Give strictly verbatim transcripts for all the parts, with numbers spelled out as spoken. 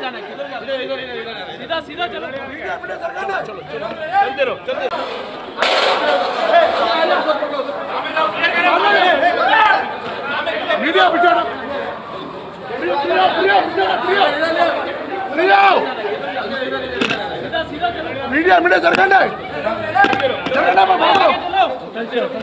जाना है, किधर जाना है? सीधा सीधा चलो, चलो चलो चलते रहो चलते मीडिया बिचारा प्रिया प्रिया प्रिया प्रिया मीडिया मीडिया सरकार है सरकार है बाबू चलते रहो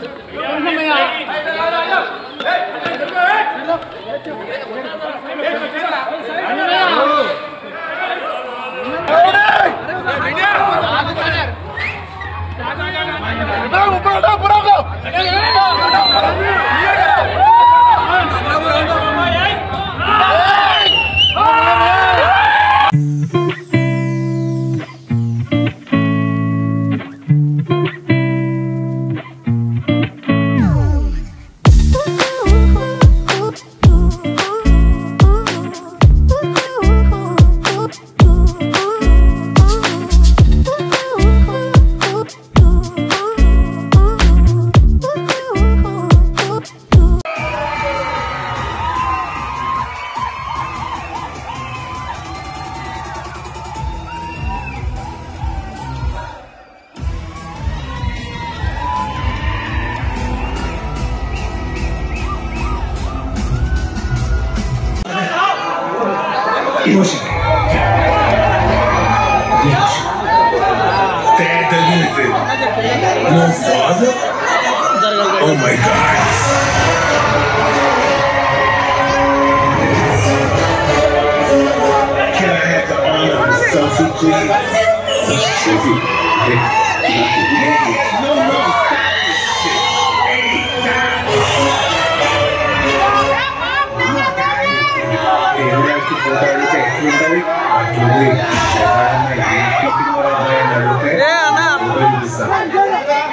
Emotion. Emotion. Dad doesn't exist. No father? Oh my God. Can I have the honor of the selfie, please? That's tricky. No, no. ఏ అన్న